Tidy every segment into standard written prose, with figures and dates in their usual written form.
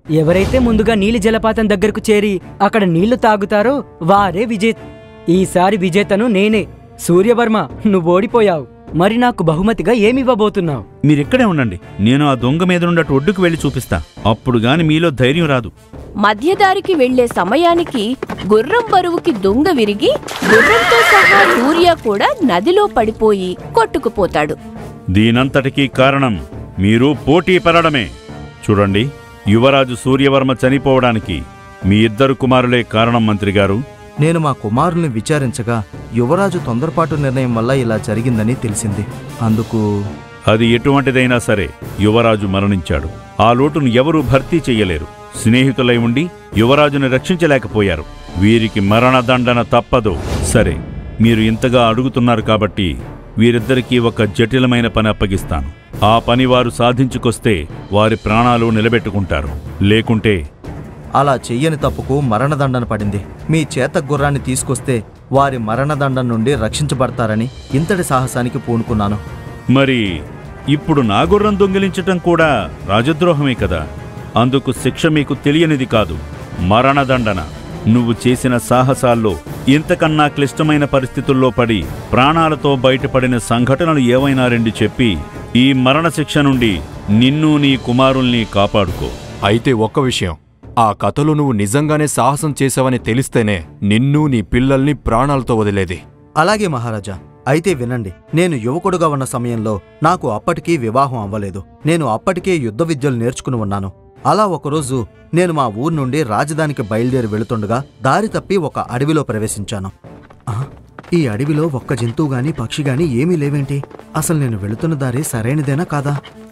ఎవరైతే ముందుగా నీలి జలపాతం దగ్గరకు చేరి అక్కడ నీళ్లు తాగుతారో వారే విజేత. ఈసారి విజేతను నేనే. సూర్యవర్మ, నువ్వు ఓడిపోయావు. మరి నాకు బహుమతిగా ఏమివ్వబోతున్నావు? మీరిక్కడే ఉండండి, నేను ఆ దొంగ మీద నుండి ఒడ్డుకు వెళ్లి చూపిస్తా. అప్పుడు గాని మీలో ధైర్యం రాదు. మధ్యదారికి వెళ్లే సమయానికి గుర్రం బరువుకి దొంగ విరిగి గుర్రంతో సహా సూర్య కూడా నదిలో పడిపోయి కొట్టుకుపోతాడు. దీనంతటికీ కారణం మీరు పోటీ పడడమే. చూడండి, యువరాజు సూర్యవర్మ చనిపోవడానికి మీ ఇద్దరు కుమారులే కారణం మంత్రిగారు. నేను మా కుమారుల్ని విచారించగా యువరాజు తొందరపాటు నిర్ణయం వల్ల ఇలా జరిగిందని తెలిసింది. అందుకు అది ఎటువంటిదైనా సరే యువరాజు మరణించాడు. ఆ లోటును ఎవరూ భర్తీ చెయ్యలేరు. స్నేహితులై ఉండి యువరాజుని రక్షించలేకపోయారు. వీరికి మరణదండన తప్పదు. సరే, మీరు ఇంతగా అడుగుతున్నారు కాబట్టి వీరిద్దరికీ ఒక జటిలమైన పని అప్పగిస్తాను. ఆ పని వారు సాధించుకొస్తే వారి ప్రాణాలు నిలబెట్టుకుంటారు. లేకుంటే అలా చెయ్యని తప్పుకు మరణదండన పడింది. మీ చేత గుర్రాన్ని తీసుకొస్తే వారి మరణదండం నుండి రక్షించబడతారని ఇంతటి సాహసానికి పూనుకున్నాను. మరి ఇప్పుడు నా గుర్రం దొంగిలించటం కూడా రాజద్రోహమే కదా. అందుకు శిక్ష మీకు తెలియనిది కాదు, మరణదండన. నువ్వు చేసిన సాహసాల్లో ఇంతకన్నా క్లిష్టమైన పరిస్థితుల్లో పడి ప్రాణాలతో బయటపడిన సంఘటనలు ఏవైనా రెండు చెప్పి ఈ మరణశిక్ష నుండి నిన్ను నీ కుమారుల్ని కాపాడుకో. అయితే ఒక్క విషయం, ఆ కథలో నువ్వు నిజంగానే సాహసం చేశావని తెలిస్తేనే నిన్ను నీ పిల్లల్ని ప్రాణాలతో వదిలేది. అలాగే మహారాజా. అయితే వినండి, నేను యువకుడుగా ఉన్న సమయంలో నాకు అప్పటికీ వివాహం అవ్వలేదు. నేను అప్పటికే యుద్ధ విద్యలు నేర్చుకుని ఉన్నాను. అలా ఒకరోజు నేను మా ఊరు నుండి రాజధానికి బయలుదేరి వెళుతుండగా దారి తప్పి ఒక అడవిలో ప్రవేశించాను. ఈ అడవిలో ఒక్క జంతువు గాని పక్షి గాని ఏమీ లేవేంటి? అసలు నేను వెళుతున్న దారి సరైనదేనా కాదా?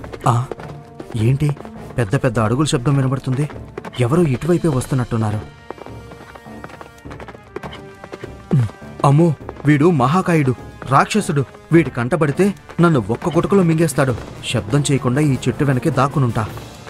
ఏంటి పెద్ద పెద్ద అడుగుల శబ్దం వినబడుతుంది? ఎవరో ఇటువైపే వస్తున్నట్టున్నారు. అమ్మో, వీడు మహాకాయుడు, రాక్షసుడు. వీడి కంటబడితే నన్ను ఒక్క గుటకలో మింగేస్తాడు. శబ్దం చేయకుండా ఈ చెట్టు వెనకే దాక్కునుంటా.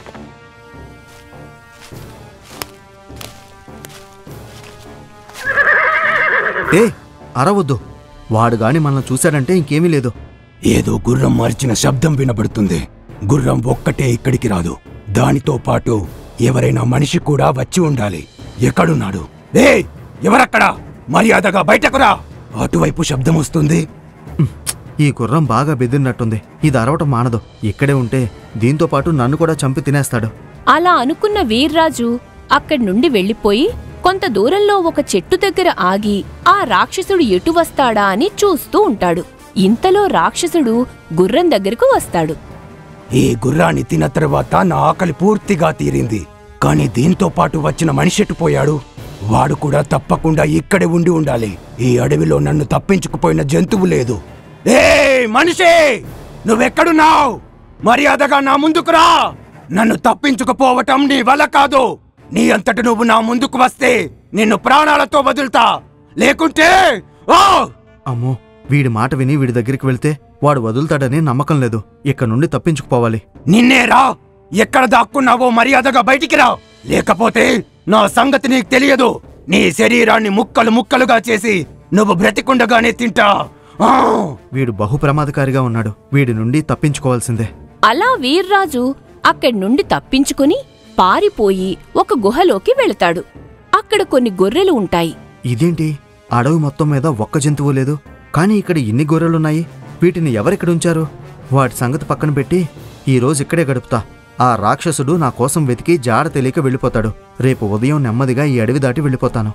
అరవద్దు, వాడుగాని మనల్ని చూశాడంటే ఇంకేమీ లేదు. ఏదో గుర్రం మార్చిన శబ్దం వినబడుతుంది. గుర్రం ఒక్కటే ఇక్కడికి రాదు, దానితో పాటు ఎవరైనా మనిషి కూడా వచ్చి ఉండాలి. ఎక్కడున్నాడు? ఎవరక్కడా? మర్యాదగా బయటకురా. అటువైపు శబ్దం వస్తుంది. ఈ గుర్రం బాగా బెదిరినట్టుంది. ఇది అరవటం మానదు. ఇక్కడే ఉంటే దీంతో పాటు నన్ను కూడా చంపి తినేస్తాడు. అలా అనుకున్న వీర్రాజు అక్కడి నుండి వెళ్లిపోయి కొంత దూరంలో ఒక చెట్టు దగ్గర ఆగి ఆ రాక్షసుడు ఎటు వస్తాడా అని చూస్తూ ఉంటాడు. ఇంతలో రాక్షసుడు గుర్రం దగ్గరకు వస్తాడు. ఈ గుర్రాన్ని తిన్న తర్వాత నా ఆకలి పూర్తిగా తీరింది. కాని దీంతో పాటు వచ్చిన మనిషెట్టుపోయాడు. వాడు కూడా తప్పకుండా ఇక్కడే ఉండి ఉండాలి. ఈ అడవిలో నన్ను తప్పించుకుపోయిన జంతువు లేదు. మనిషి, నువ్వెక్కడున్నావు? మర్యాదగా నా ముందుకు రా. నన్ను తప్పించుకుపోవటం నీ వల్ల కాదు. నీ అంతట నువ్వు నా ముందుకు వస్తే నిన్ను ప్రాణాలతో వదులుతా. లేకుంటే అమ్మో, వీడి మాట విని వీడి దగ్గరికి వెళ్తే వాడు వదులుతాడని నమ్మకం లేదు. ఇక్కడ నుండి తప్పించుకుపోవాలి. నిన్నేరా, ఎక్కడ దాక్కున్నావో మర్యాదగా బయటికి రా. లేకపోతే నా సంగతి నీకు తెలియదు. నీ శరీరాన్ని ముక్కలు ముక్కలుగా చేసి నువ్వు బ్రతికుండగానే తింటా. వీడు బహు ప్రమాదకారిగా ఉన్నాడు. వీడి నుండి తప్పించుకోవాల్సిందే. అలా వీర్రాజు అక్కడి నుండి తప్పించుకుని పారిపోయి ఒక గుహలోకి వెళతాడు. అక్కడ కొన్ని గొర్రెలు ఉంటాయి. ఇదేంటి, అడవి మొత్తం మీద ఒక్క జంతువు లేదు, కానీ ఇక్కడ ఇన్ని గొర్రెలున్నాయి. వీటిని ఎవరెక్కడుంచారు? వాటి సంగతి పక్కన పెట్టి ఈరోజు ఇక్కడే గడుపుతా. ఆ రాక్షసుడు నా కోసం వెతికి జాడ తెలియక వెళ్ళిపోతాడు. రేపు ఉదయం నెమ్మదిగా ఈ అడవి దాటి వెళ్ళిపోతాను.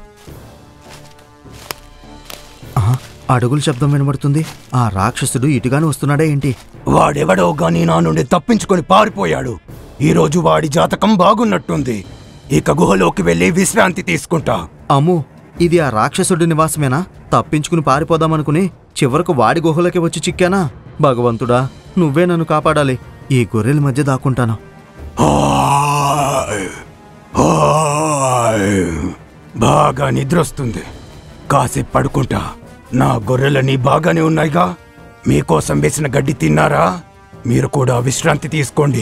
అడుగుల శబ్దం వినబడుతుంది. ఆ రాక్షసుడు ఇటుగానే వస్తున్నాడా ఏంటి? వాడెవడో గాని నా నుండి తప్పించుకొని పారిపోయాడు. ఈరోజు వాడి జాతకం బాగున్నట్టుంది. ఇక గుహలోకి వెళ్లి విశ్రాంతి తీసుకుంటా. అమ్మో, ఇది ఆ రాక్షసుడి నివాసమేనా? తప్పించుకుని పారిపోదామనుకుని చివరకు వాడి గుహలోకి వచ్చి చిక్కానా? భగవంతుడా, నువ్వే నన్ను కాపాడాలి. ఈ గొర్రెల మధ్య దాక్కుంటాను. బాగా నిద్రొస్తుంది, కాసేపు పడుకుంటా. నా గొర్రెలని బాగానే ఉన్నాయిగా. మీకోసం వేసిన గడ్డి తిన్నారా? మీరు కూడా విశ్రాంతి తీసుకోండి.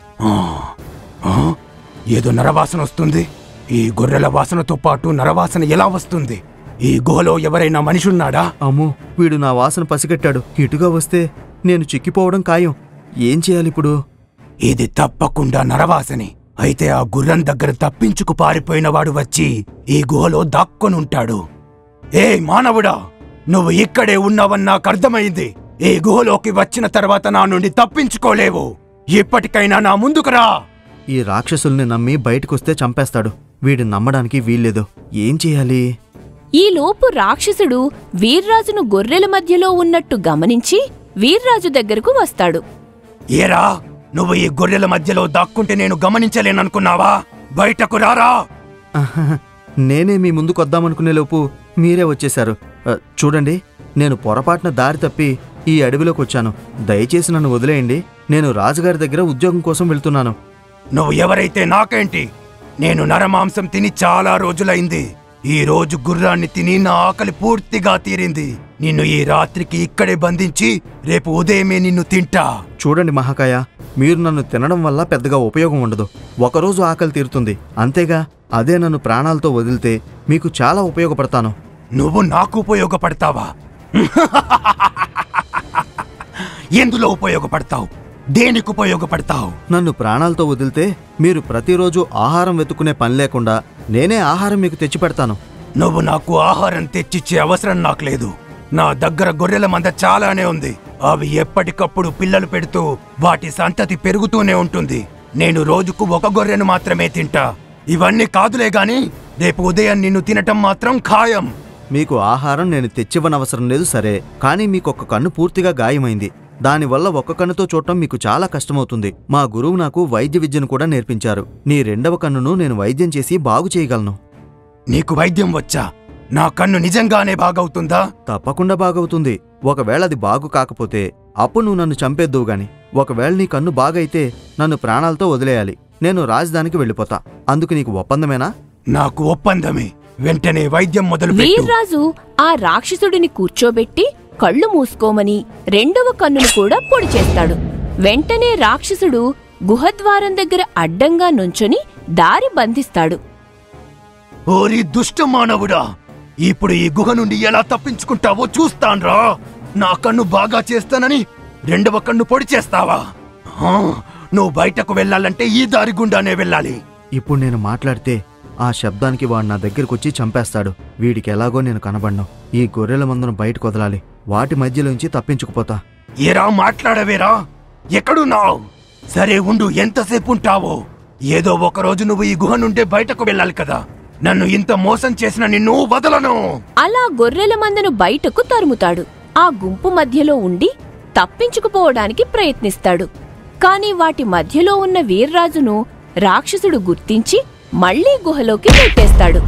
ఏదో నరవాసన వస్తుంది. ఈ గొర్రెల వాసనతో పాటు నరవాసన ఎలా వస్తుంది? ఈ గుహలో ఎవరైనా మనిషున్నాడా? అమ్మో, వీడు నా వాసన పసిగట్టాడు. ఇటుగా వస్తే నేను చిక్కిపోవడం ఖాయం. ఏం చేయాలిప్పుడు? ఇది తప్పకుండా నరవాసని. అయితే ఆ గుర్రం దగ్గర తప్పించుకు పారిపోయినవాడు వచ్చి ఈ గుహలో దాక్కొనుంటాడు. ఏ మానవుడా, నువ్వు ఇక్కడే ఉన్నావని నాకు అర్థమైంది. ఈ గుహలోకి వచ్చిన తర్వాత నా నుండి తప్పించుకోలేవు. ఇప్పటికైనా నా ముందుకు రా. ఈ రాక్షసుల్ని నమ్మి బయటకొస్తే చంపేస్తాడు. వీడిని నమ్మడానికి వీల్లేదు. ఏం చేయాలి? ఈలోపు రాక్షసుడు వీర్రాజును గొర్రెల మధ్యలో ఉన్నట్టు గమనించి వీర్రాజు దగ్గరకు వస్తాడు. ఏరా, నువ్వు ఈ గొర్రెల మధ్యలో దాక్కుంటే నేను గమనించలేననుకున్నావా? బయటకు రారా. నేనే మీ ముందుకొద్దామనుకునే లోపు మీరే వచ్చేశారు. చూడండి, నేను పొరపాటున దారి తప్పి ఈ అడవిలోకి వచ్చాను. దయచేసి నన్ను వదిలేయండి. నేను రాజుగారి దగ్గర ఉద్యోగం కోసం వెళ్తున్నాను. నువ్వు ఎవరైతే నాకేంటి? నేను నరమాంసం తిని చాలా రోజులైంది. ఈ రోజు గుర్రాన్ని తిని నా ఆకలి పూర్తిగా తీరింది. నిన్ను ఈ రాత్రికి ఇక్కడే బంధించి రేపు ఉదయమే నిన్ను తింటా. చూడండి మహాకాయ, మీరు నన్ను తినడం వల్ల పెద్దగా ఉపయోగం ఉండదు. ఒకరోజు ఆకలి తీరుతుంది అంతేగా. అదే నన్ను ప్రాణాలతో వదిలితే మీకు చాలా ఉపయోగపడతాను. నువ్వు నాకు ఉపయోగపడతావా? ఎందులో ఉపయోగపడతావు? దేనికి ఉపయోగపడతావు? నన్ను ప్రాణాలతో వదిలితే మీరు ప్రతిరోజు ఆహారం వెతుక్కునే పని లేకుండా నేనే ఆహారం మీకు తెచ్చిపెడతాను. నువ్వు నాకు ఆహారం తెచ్చిచ్చే అవసరం నాకు లేదు. నా దగ్గర గొర్రెల మంద చాలానే ఉంది. అవి ఎప్పటికప్పుడు పిల్లలు పెడుతూ వాటి సంతతి పెరుగుతూనే ఉంటుంది. నేను రోజుకు ఒక గొర్రెను మాత్రమే తింటా. ఇవన్నీ కాదులే గాని రేపు ఉదయం నిన్ను తినటం మాత్రం ఖాయం. మీకు ఆహారం నేను తెచ్చివ్వనవసరం లేదు సరే, కానీ మీకొక కన్ను పూర్తిగా గాయమైంది. దానివల్ల ఒక్క కన్నుతో చూడటం మీకు చాలా కష్టమవుతుంది. మా గురువు నాకు వైద్య విద్యను కూడా నేర్పించారు. నీ రెండవ కన్నును నేను వైద్యం చేసి బాగు చేయగలను. నీకు వైద్యం వచ్చా? నా కన్ను నిజంగానే బాగవుతుందా? తప్పకుండా బాగవుతుంది. ఒకవేళ అది బాగు కాకపోతే అప్పుడు నువ్వు నన్ను చంపేద్దువు గాని. ఒకవేళ నీ కన్ను బాగైతే నన్ను ప్రాణాలతో వదిలేయాలి. నేను రాజధానికి వెళ్ళిపోతా. అందుకు నీకు ఒప్పందమేనా? నాకు ఒప్పందమే. వెంటనే వైద్యం మొదలుపెట్టు. వీర్రాజు ఆ రాక్షసుడిని కూర్చోబెట్టి కళ్ళు మూసుకోమని రెండవ కన్నును కూడా పొడి చేస్తాడు. వెంటనే రాక్షసుడు గుహద్వారం దగ్గర అడ్డంగా నుంచొని దారి బంధిస్తాడు. ఓరి దుష్ట మానవుడా, ఇప్పుడు ఈ గుహ నుండి ఎలా తప్పించుకుంటావో చూస్తాన్రా. నా కన్ను బాగా చేస్తానని రెండవ కన్ను పొడి చేస్తావా? నువ్వు బయటకు వెళ్ళాలంటే ఈ దారి గుండానే వెళ్ళాలి. ఇప్పుడు నేను మాట్లాడితే ఆ శబ్దానికి వాడు నా దగ్గరకొచ్చి చంపేస్తాడు. వీడికి ఎలాగో నేను కనబడ్ను. ఈ గొర్రెల మందను బయటకు వదలాలి. వాటి మధ్యలోంచి తప్పించుకుపోతా. ఏరా మాట్లాడవేరా? ఎక్కడున్నావు? సరే ఉండు, ఎంతసేపు ఉంటావో. ఏదో ఒకరోజు నువ్వు ఈ గుహ నుండే బయటకు వెళ్ళాలి కదా. నన్ను ఇంత మోసం చేసిన నిన్ను వదలను. అలా గొర్రెల మందను బయటకు తరుముతాడు. ఆ గుంపు మధ్యలో ఉండి తప్పించుకుపోవడానికి ప్రయత్నిస్తాడు. కాని వాటి మధ్యలో ఉన్న వీర్రాజును రాక్షసుడు గుర్తించి మళ్లీ గుహలోకి నెట్టేస్తాడు.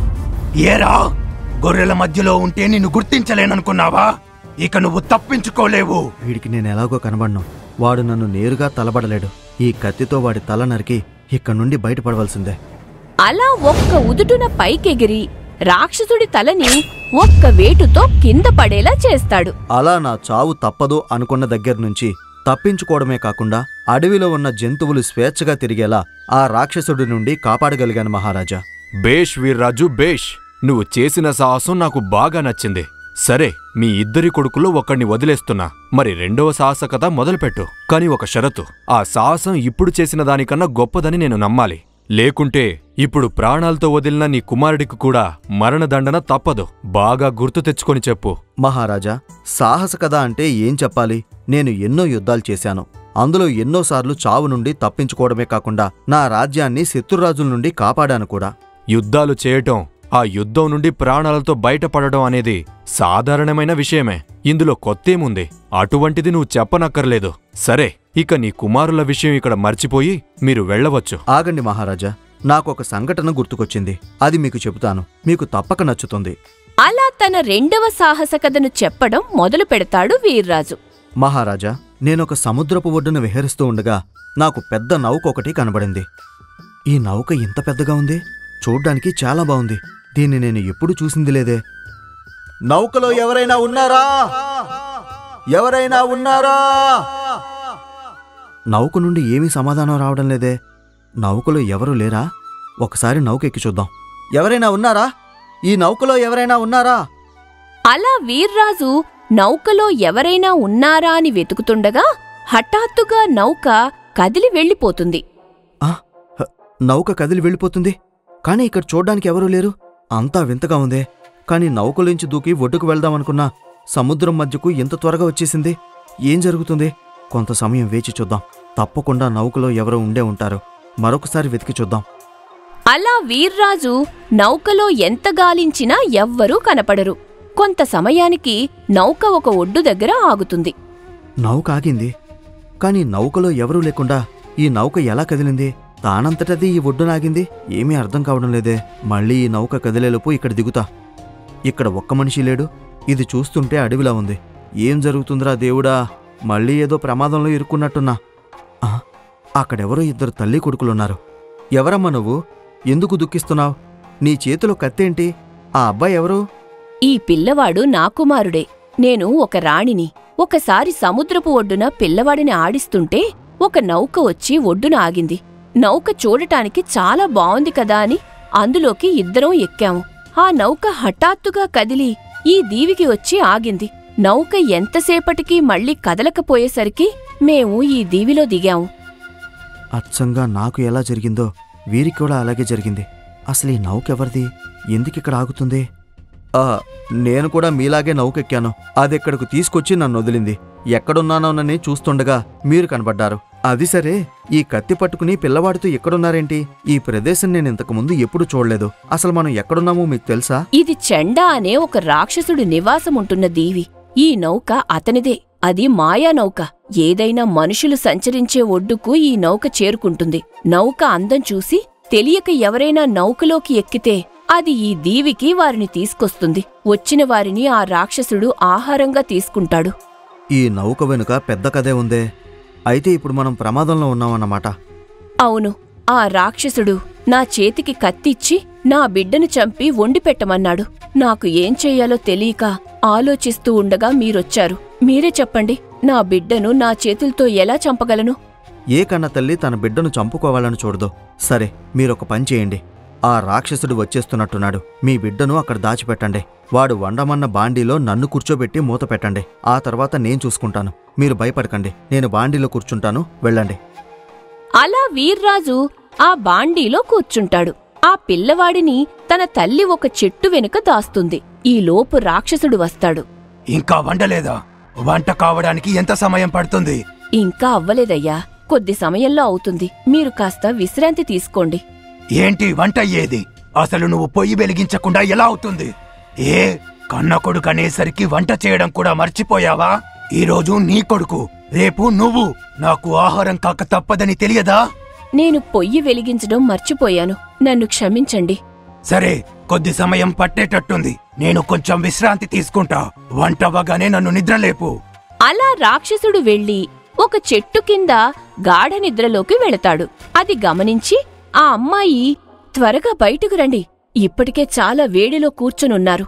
ఏరా, గొర్రెల మధ్యలో ఉంటే నిన్ను గుర్తించలేననుకున్నావా? ఇక నువ్వు తప్పించుకోలేవు. వీడికి నేను ఎలాగో కనబడ్ను. వాడు నన్ను నేరుగా తలబడలేడు. ఈ కత్తితో వాడి తల నరికి ఇక్కడి నుండి బయటపడవలసిందే. అలా ఒక్క ఉదుటున పైకెగిరి రాక్షసుడి తలని ఒక్క వేటుతో కింద పడేలా చేస్తాడు. అలా నా చావు తప్పదు అనుకున్న దగ్గర్నుంచి తప్పించుకోవడమే కాకుండా అడవిలో ఉన్న జంతువులు స్వేచ్ఛగా తిరిగేలా ఆ రాక్షసుడి నుండి కాపాడగలిగాను మహారాజా. బేష్ వీర్రాజు, బేష్. నువ్వు చేసిన సాహసం నాకు బాగా నచ్చింది. సరే, మీ ఇద్దరి కొడుకులో ఒకణ్ణి వదిలేస్తున్నా. మరి రెండవ సాహస కథ మొదలుపెట్టు. కాని ఒక షరతు. ఆ సాహసం ఇప్పుడు చేసిన దానికన్నా గొప్పదని నేను నమ్మాలి. లేకుంటే ఇప్పుడు ప్రాణాలతో వదిలిన నీ కుమారుడికి కూడా మరణదండన తప్పదు. బాగా గుర్తు తెచ్చుకొని చెప్పు. మహారాజా, సాహస కథ అంటే ఏం చెప్పాలి? నేను ఎన్నో యుద్ధాలు చేశాను. అందులో ఎన్నోసార్లు చావు నుండి తప్పించుకోవడమే కాకుండా నా రాజ్యాన్ని శత్రురాజుల నుండి కాపాడాను కూడా. యుద్ధాలు చేయటం, ఆ యుద్ధం నుండి ప్రాణాలతో బయటపడడం అనేది సాధారణమైన విషయమే. ఇందులో కొత్తేముంది? అటువంటిది నువ్వు చెప్పనక్కర్లేదు. సరే, ఇక నీ కుమారుల విషయం ఇక్కడ మర్చిపోయి మీరు వెళ్ళవచ్చు. ఆగండి మహారాజా, నాకొక సంఘటన గుర్తుకొచ్చింది. అది మీకు చెబుతాను. మీకు తప్పక నచ్చుతుంది. అలా తన రెండవ సాహస కథను చెప్పడం మొదలు పెడతాడు వీర్రాజు. మహారాజా, నేనొక సముద్రపు ఒడ్డున విహరిస్తూ ఉండగా నాకు పెద్ద నౌక ఒకటి కనబడింది. ఈ నౌక ఇంత పెద్దగా ఉంది. చూడ్డానికి చాలా బాగుంది. దీన్ని నేను ఎప్పుడూ చూసింది లేదే. నౌకలో ఎవరైనా ఉన్నారా? ఎవరైనా ఉన్నారా? నౌక నుండి ఏమీ సమాధానం రావడం లేదే. నౌకలో ఎవరూ లేరా? ఒకసారి నౌక ఎక్కి చూద్దాం. ఎవరైనా ఉన్నారా? ఈ నౌకలో ఎవరైనా ఉన్నారా? అలా వీర్రాజు నౌకలో ఎవరైనా ఉన్నారా అని వెతుకుతుండగా హఠాత్తుగా నౌక కదిలి వెళ్ళిపోతుంది. నౌక కదిలి వెళ్ళిపోతుంది. కానీ ఇక్కడ చూడ్డానికి ఎవరూ లేరు. అంతా వింతగా ఉందే. కాని నౌకలోంచి దూకి ఒడ్డుకు వెళ్దామనుకున్నా సముద్రం మధ్యకు ఇంత త్వరగా వచ్చేసింది. ఏం జరుగుతుంది? కొంత సమయం వేచి చూద్దాం. తప్పకుండా నౌకలో ఎవరో ఉండే ఉంటారు. మరొకసారి వెతికి చూద్దాం. అలా వీర్రాజు నౌకలో ఎంత గాలించినా ఎవ్వరూ కనపడరు. కొంత సమయానికి నౌక ఒక ఒడ్డు దగ్గర ఆగుతుంది. నౌక ఆగింది. కాని నౌకలో ఎవరూ లేకుండా ఈ నౌక ఎలా కదిలింది? తానంతటది ఈ ఒడ్డునాగింది. ఏమీ అర్థం కావడం లేదే. మళ్ళీ ఈ నౌక కదిలేలోపు ఇక్కడ దిగుతా. ఇక్కడ ఒక్క మనిషి లేడు. ఇది చూస్తుంటే అడవిలా ఉంది. ఏం జరుగుతుందిరా దేవుడా? మళ్ళీ ఏదో ప్రమాదంలో ఇరుక్కున్నట్టున్నా. అక్కడెవరో ఇద్దరు తల్లి కొడుకులున్నారు. ఎవరమ్మా నువ్వు? ఎందుకు దుఃఖిస్తున్నావు? నీ చేతిలో కత్తేంటి? ఆ అబ్బాయి ఎవరు? ఈ పిల్లవాడు నా కుమారుడే. నేను ఒక రాణిని. ఒకసారి సముద్రపు ఒడ్డున పిల్లవాడిని ఆడిస్తుంటే ఒక నౌక వచ్చి ఒడ్డున ఆగింది. నౌక చూడటానికి చాలా బావుంది కదా అని అందులోకి ఇద్దరం ఎక్కాము. ఆ నౌక హఠాత్తుగా కదిలి ఈ దీవికి వచ్చి ఆగింది. నౌక ఎంతసేపటికి మళ్ళీ కదలకపోయేసరికి మేము ఈ దీవిలో దిగాము. అచ్చంగా నాకు ఎలా జరిగిందో వీరికి కూడా అలాగే జరిగింది. అసలు ఈ నౌకెవరిది? ఎందుకిక్కడ ఆగుతుంది? నేను కూడా మీలాగే నౌకెక్కాను. అదెక్కడకు తీసుకొచ్చి నన్ను వదిలింది. ఎక్కడున్నానోనని చూస్తుండగా మీరు కనబడ్డారు. అది సరే, ఈ కత్తి పట్టుకుని పిల్లవాడితో ఎక్కడున్నారేంటి? ఈ ప్రదేశం నేను ఇంతకుముందు ఎప్పుడు చూడలేదు. అసలు మనం ఎక్కడున్నామో మీకు తెలుసా? ఇది చెండా అనే ఒక రాక్షసుడి నివాసముంటున్న దీవి. ఈ నౌక అతనిదే. అది మాయా నౌక. ఏదైనా మనుషులు సంచరించే ఒడ్డుకు ఈ నౌక చేరుకుంటుంది. నౌక అందం చూసి తెలియక ఎవరైనా నౌకలోకి ఎక్కితే అది ఈ దీవికి వారిని తీసుకొస్తుంది. వచ్చిన వారిని ఆ రాక్షసుడు ఆహారంగా తీసుకుంటాడు. ఈ నౌక వెనుక పెద్ద కథే ఉందే. అయితే ఇప్పుడు మనం ప్రమాదంలో ఉన్నామన్నమాట. అవును. ఆ రాక్షసుడు నా చేతికి కత్తిచ్చి నా బిడ్డను చంపి వండిపెట్టమన్నాడు. నాకు ఏం చెయ్యాలో తెలియక ఆలోచిస్తూ ఉండగా మీరొచ్చారు. మీరే చెప్పండి, నా బిడ్డను నా చేతులతో ఎలా చంపగలను? ఏ కన్న తల్లి తన బిడ్డను చంపుకోవాలని చూడదు. సరే, మీరొక పని చేయండి. ఆ రాక్షసుడు వచ్చేస్తున్నట్టున్నాడు. మీ బిడ్డను అక్కడ దాచిపెట్టండి. వాడు వండమన్న బాండీలో నన్ను కూర్చోబెట్టి మూత పెట్టండి. ఆ తర్వాత నేను చూసుకుంటాను. మీరు భయపడకండి. నేను బాండీలో కూర్చుంటాను. వెళ్ళండి. అలా వీర్రాజు ఆ బాండీలో కూర్చుంటాడు. ఆ పిల్లవాడిని తన తల్లి ఒక చెట్టు వెనుక దాస్తుంది. ఈలోపు రాక్షసుడు వస్తాడు. ఇంకా వండలేదా? వంట కావడానికి ఎంత సమయం పడుతుంది? ఇంకా అవ్వలేదయ్యా. కొద్ది సమయంలో అవుతుంది. మీరు కాస్త విశ్రాంతి తీసుకోండి. ఏంటి వంట అయ్యేది? అసలు నువ్వు పొయ్యి వెలిగించకుండా ఎలా అవుతుంది? ఏ కన్న కొడుకు అనేసరికి వంట చేయడం కూడా మర్చిపోయావా? ఈరోజు నీ కొడుకు, రేపు నువ్వు. నాకు ఆహారం కాక తప్పదని తెలియదా? నేను పొయ్యి వెలిగించడం మర్చిపోయాను. నన్ను క్షమించండి. సరే, కొద్ది సమయం పట్టేటట్టుంది. నేను కొంచెం విశ్రాంతి తీసుకుంటా. వంటవగానే నన్ను నిద్రలేపు. అలా రాక్షసుడు వెళ్లి ఒక చెట్టు కింద గాఢ నిద్రలోకి వెళతాడు. అది గమనించి ఆ అమ్మాయి, త్వరగా బయటకు రండి, ఇప్పటికే చాలా వేడిలో కూర్చునున్నారు.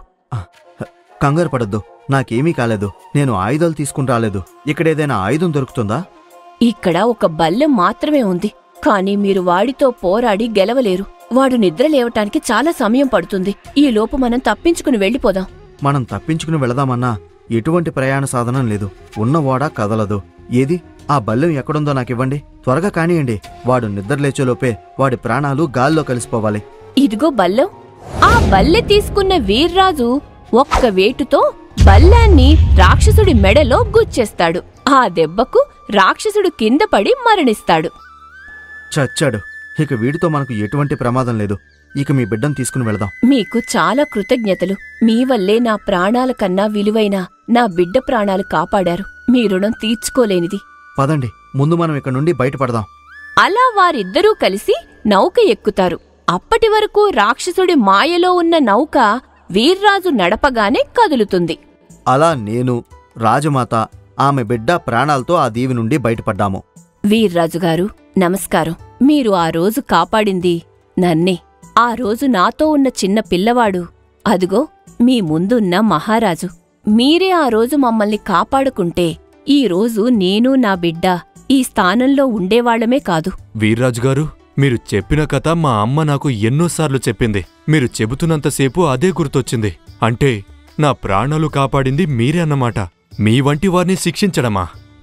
కంగారు పడొద్దు. నాకేమీ కాలేదు. నేను ఆయుధాలు తీసుకుని రాలేదు. ఇక్కడేదైనా ఆయుధం దొరుకుతుందా? ఇక్కడ ఒక బల్లెం మాత్రమే ఉంది. కాని మీరు వాడితో పోరాడి గెలవలేరు. వాడు నిద్ర లేవటానికి చాలా సమయం పడుతుంది. ఈలోపు మనం తప్పించుకుని వెళ్ళిపోదాం. మనం తప్పించుకుని వెళదామన్నా ఎటువంటి ప్రయాణ సాధనం లేదు. ఉన్న ఓడ కదలదు. ఏది? ఆ బల్లెం ఎక్కడుందో నాకివ్వండి. త్వరగా కానియండి. వాడు నిద్రలేచేలోపే వాడి ప్రాణాలు గాల్లో కలిసిపోవాలి. ఇదిగో బల్లెం. ఆ బల్లె తీసుకున్న వీర్రాజు ఒక్క వేటుతో బల్లాన్ని రాక్షసుడి మెడలో గుచ్చేస్తాడు. ఆ దెబ్బకు రాక్షసుడు కింద పడి మరణిస్తాడు. చచ్చాడు. ఇక వీడితో మనకు ఎటువంటి ప్రమాదం లేదు. ఇక మీ బిడ్డను తీసుకుని వెళదాం. మీకు చాలా కృతజ్ఞతలు. మీ వల్లే నా ప్రాణాల కన్నా విలువైన నా బిడ్డ ప్రాణాలు కాపాడారు. మీ రుణం తీర్చుకోలేనిది. పదండి, ముందు మనం ఇక్కడ నుండి బయటపడదాం. అలా వారిద్దరూ కలిసి నౌక ఎక్కుతారు. అప్పటి వరకు రాక్షసుడి మాయలో ఉన్న నౌక వీర్రాజు నడపగానే కదులుతుంది. అలా నేను, రాజమాత, ఆమె బిడ్డ ప్రాణాలతో ఆ దీవి నుండి బయటపడ్డాము. వీర్రాజుగారు, నమస్కారం. మీరు ఆ రోజు కాపాడింది నన్నే. ఆ రోజు నాతో ఉన్న చిన్న పిల్లవాడు, అదుగో మీ ముందున్న మహారాజు. మీరే ఆ రోజు మమ్మల్ని కాపాడుకుంటే ఈ రోజు నేను, నా బిడ్డ ఈ స్థానంలో ఉండేవాళ్లమే కాదు. వీర్రాజుగారు, మీరు చెప్పిన కథ మా అమ్మ నాకు ఎన్నోసార్లు చెప్పింది. మీరు చెబుతున్నంతసేపు అదే గుర్తొచ్చింది. అంటే నా ప్రాణాలు కాపాడింది మీరే అన్నమాట. మీ వంటి వారిని శిక్షించడమా?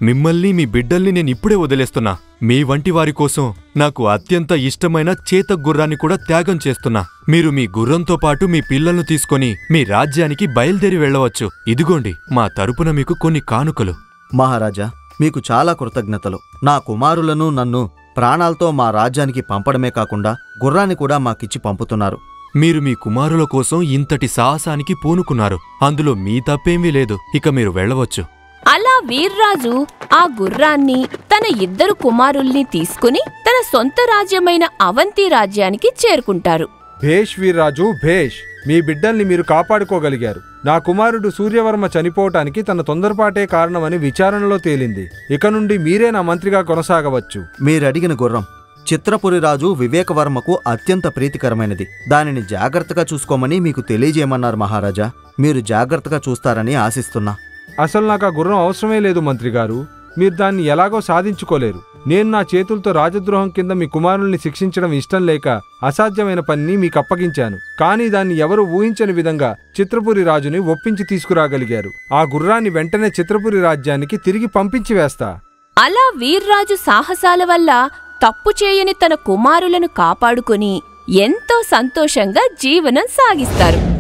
మిమ్మల్ని మీ బిడ్డల్ని నేనిప్పుడే వదిలేస్తున్నా. మీ వంటి వారి కోసం నాకు అత్యంత ఇష్టమైన చేత గుర్రాన్ని కూడా త్యాగం చేస్తున్నా. మీరు మీ గుర్రంతో పాటు మీ పిల్లలను తీసుకొని మీ రాజ్యానికి బయలుదేరి వెళ్ళవచ్చు. ఇదిగోండి మా తరపున మీకు కొన్ని కానుకలు. మహారాజా, మీకు చాలా కృతజ్ఞతలు. నా కుమారులను నన్ను ప్రాణాలతో మా రాజ్యానికి పంపడమే కాకుండా గుర్రాన్ని కూడా మాకిచ్చి పంపుతున్నారు. మీరు మీ కుమారుల కోసం ఇంతటి సాహసానికి పూనుకున్నారు. అందులో మీ తప్పేమీ లేదు. ఇక మీరు వెళ్ళవచ్చు. అలా వీర్రాజు ఆ గుర్రాన్ని తన 2 కుమారుల్ని తీసుకుని తన సొంత రాజ్యమైన అవంతి రాజ్యానికి చేరుకుంటారు. భేష్ వీర్రాజు భేష్, మీ బిడ్డల్ని మీరు కాపాడుకోగలిగారు. నా కుమారుడు సూర్యవర్మ చనిపోవటానికి తన తొందరపాటే కారణమని విచారణలో తేలింది. ఇక నుండి మీరే నా మంత్రిగా కొనసాగవచ్చు. మీరడిగిన గుర్రం చిత్రపురి రాజు వివేకవర్మకు అత్యంత ప్రీతికరమైనది. దానిని జాగ్రత్తగా చూసుకోమని మీకు తెలియజేయమన్నారు మహారాజా. మీరు జాగ్రత్తగా చూస్తారని ఆశిస్తున్నా. అసలు నాకు ఆ గుర్రం అవసరమే లేదు మంత్రిగారు. మీరు దాన్ని ఎలాగో సాధించుకోలేరు. నేను నా చేతులతో రాజద్రోహం కింద మీ కుమారుల్ని శిక్షించడం ఇష్టం లేక అసాధ్యమైన పనిని మీకు అప్పగించాను. కానీ దాన్ని ఎవరు ఊహించని విధంగా చిత్రపురి రాజుని ఒప్పించి తీసుకురాగలిగారు. ఆ గుర్రాన్ని వెంటనే చిత్రపురి రాజ్యానికి తిరిగి పంపించి వేస్తా. అలా వీర్రాజు సాహసాల వల్ల తప్పు చేయని తన కుమారులను కాపాడుకుని ఎంతో సంతోషంగా జీవనం సాగిస్తారు.